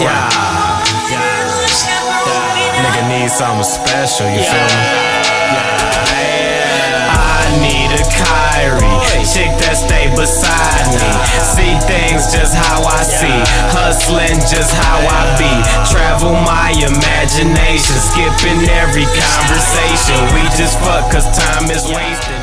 Nigga need something special, you feel me? I need a Kyrie, chick that stay beside me. See things just how I see, hustling just how I be. Travel my imagination, skipping every conversation. We just fuck cause time is wasted.